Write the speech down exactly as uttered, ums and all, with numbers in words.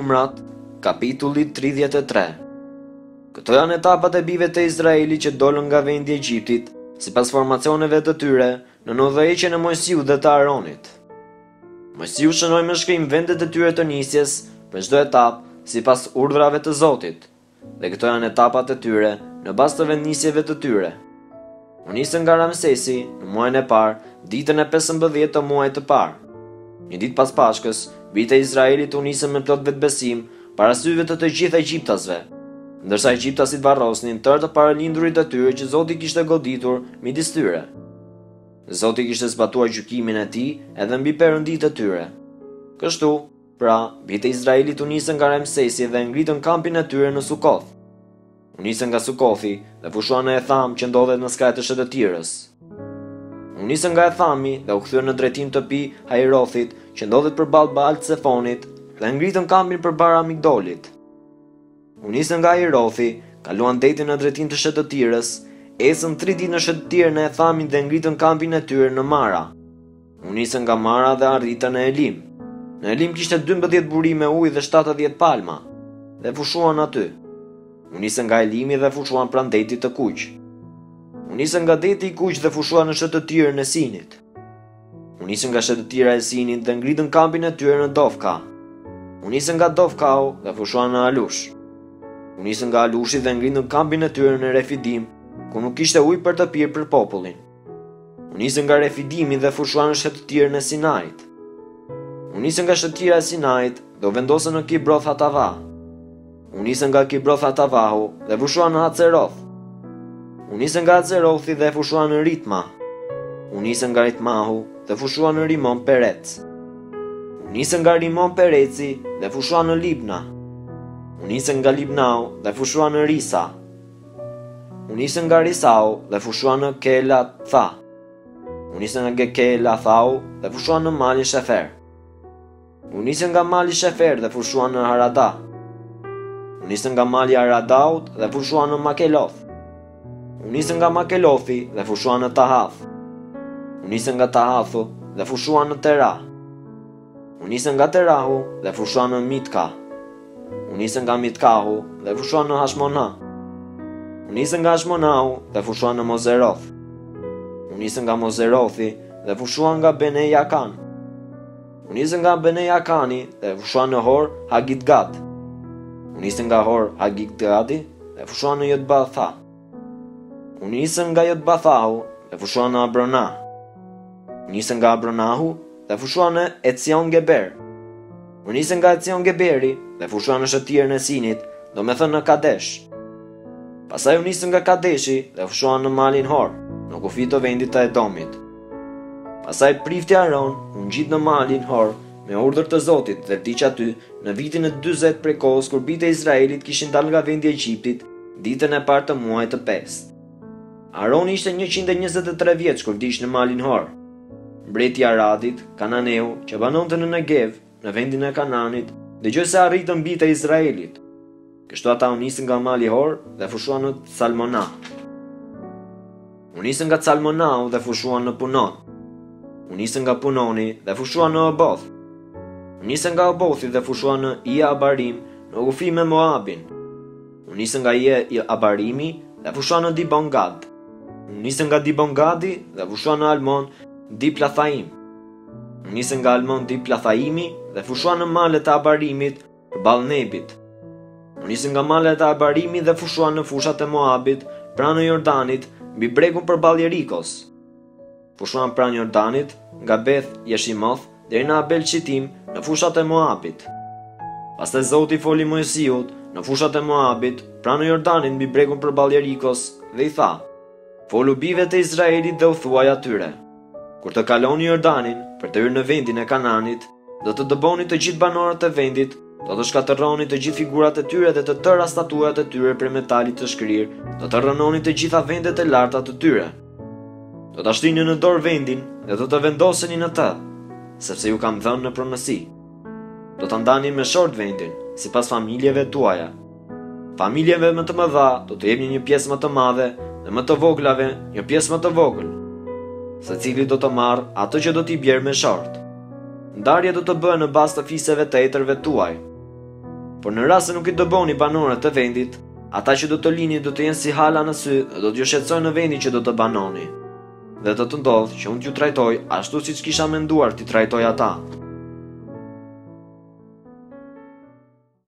Numrat, kapitulli tridhjetë e tre. Këto janë etapat e bijve të Izraelit që dolën nga vendi i Egjiptit, sipas formacioneve të tyre, në udhëheqjen e Mojsiut dhe të Aronit. Mojsiu shënoi me shkrim vendet e tyre të nisjes për çdo etapë sipas urdhrave të Zotit, dhe këto janë etapat e tyre në bazë të vendnisjeve të tyre. U nisën nga Ramsesi në muajin e parë, ditën e pesëmbëdhjetë të muajit të parë. Një ditë pas Pashkës, bijtë e Izraelit u nisën me plot vetbesim para syve të të gjithë egjiptasve, ndërsa egjiptasit varrosnin tërë të paralindurit e tyre që Zoti kishte goditur midis tyre. Zoti kishte zbatuar gjykimin e tij edhe mbi perëndit e tyre. Kështu, pra, bijtë e Izraelit u nisën nga Ramsesi dhe ngritën kampin e tyre në Sukoth. U nisën nga Sukothi dhe fushuan në Etham që ndodhet në skajt e Shëtëtirës. U nisën nga Ethami dhe u kthyen në drejtim të Pi Hairothit që ndodhet përballë Baal-Zefonit dhe ngritën kampin përpara Migdolit. U nisën nga Hairothi, kaluan detin në drejtim të Shëtëtirës, ecën tri ditë në Shëtëtirë në Ethamin dhe ngritën kampin e tyre në Mara. U nisën nga Mara dhe arritën në Elim. Në Elim kishte dymbëdhjetë burime ujë dhe shtatëdhjetë palma, dhe fushuan aty. U nisën nga Elimi dhe fushuan pranë detit të Kuq. U nisën nga deti i Kuq dhe fushuan në Shëtëtirën e Sinit. U nisën nga Shëtëtira e Sinit dhe ngritën kampin e tyre në Dofka. U nisën nga Dofkau dhe fushuan në Alush. U nisën nga Alushi dhe ngritën kampin e tyre në Refidim, ku nuk kishte ujë për të pirë për popullin. U nisën nga Refidimi dhe fushuan në Shëtëtirën e Sinait. U nisën nga Shëtëtira e Sinait dhe u vendosën në Kibroth Hatava. U nisën nga Kibroth Hatavahu dhe fushuan në Haceroth. U nisën nga Hacerothi dhe fushuan në Ritma. U nisën nga Ritmahu dhe fushuan në Rimon Perec. U nisën nga Rimon Pereci dhe fushuan në Libna. U nisën nga Libnau dhe fushuan në Risa. U nisën nga Risau dhe fushuan në Keelatha. U nisën nga Keelathau dhe fushuan në Mali Shefer. U nisën nga Mali Shefer dhe fushuan në Harada. U nisën nga Mali Haradaut dhe fushuan në Makeloth. U nisën nga Makelothi dhe fushuan në Tahath. U nisën nga Tahathu dhe fushuan në Tera. U nisën nga Terahu dhe fushuan në Mitka. U nisën nga Mitkahu dhe fushuan në Hashmona. U nisën nga Hashmonahu dhe fushuan në Mozeroth. U nisën nga Mozerothi dhe fushuan nga Bene Jakan. U nisën nga Bene Jakani dhe fushuan në Hor Hagidgad. U nisën nga Hor Hagidgadi dhe fushuan në Jotbatha. U nisën nga Jotbathahu dhe fushuan në Abrona. U nisën nga Abronahu dhe fushuan në Etzion Geber. U nisën nga Etzion Geberi dhe fushuan në Shëtëtirën e Sinit, do me thënë në Kadesh. Pastaj u nisën nga Kadeshi dhe fushuan në Malin Hor, në kufi të vendit të Edomit. Pastaj prifti Aron u ngjit në Malin Hor me urdhër të Zotit dhe vdiq aty në vitin e dyzet prej kohës kur bijtë e Izraelit kishin dalë nga vendi i Egjiptit, ditën e parë të muajit të pestë. Aroni ishte njëqind e njëzet e tre vjeç kur vdiq në Malin Hor. Mbreti i Aradit, Kananeu, që banonte në Negev, në vendin e Kananit, dëgjoi se arritën bijtë e Izraelit. Kështu ata u nisën nga Mali Hor dhe fushuan në Salmona. U nisën nga Salmonau dhe fushuan në Punon. U nisën nga Punoni dhe fushuan në Oboth. U nisën nga Obothi dhe fushuan në Ia Abarim, në kufi me Moabin. U nisën nga Ia Abarimi dhe fushuan në Dibon Gad. U nisën nga Dibon Gadi dhe fushuan në Almon Diplathaim. U nisën nga Almon Diplathaimi dhe fushuan në malet e Abarimit përballë Nebit. U nisën nga malet e Abarimit dhe fushuan në fushat e Moabit pranë Jordanit, mbi bregun përballë Jerikos. Fushuan pranë Jordanit, nga Beth Jeshimoth deri në Abel Shitim në fushat e Moabit. Pastaj Zoti foli Mojsiut në fushat e Moabit, pranë Jordanit mbi bregun përballë Jerikos, dhe i tha: "Folu bijve të Izraelit dhe u thuaj atyre: kur të kaloni Jordanin për të hyrë në vendin e Kananit, do të dëboni të gjithë banorët e vendit, do të shkatërroni të gjithë figurat e tyre dhe të tëra statuat e tyre prej metalit të shkrirë, do të rënoni të gjitha vendet e larta të tyre. Do ta shtini në dorë vendin dhe do të vendoseni në të, sepse ju kam dhënë në pronësi. Do ta ndani me short vendin, sipas familjeve tuaja. Familjeve më të mëdha do të jepni një pjesë më të madhe dhe më të voglave një pjesë më të vogël. Secili do të marrë atë që do t'i bjerë me short. Ndarja do të bëhet në bazë të fiseve të etërve tuaj. por në rast se nuk i dëboni banorët të vendit, ata që do të lini do të jenë si hala në sy dhe do t'ju shqetësojnë në vendin që do të banoni. Dhe do të ndodhë që unë t'ju trajtoj ashtu siç kisha menduar t'i trajtoj ata.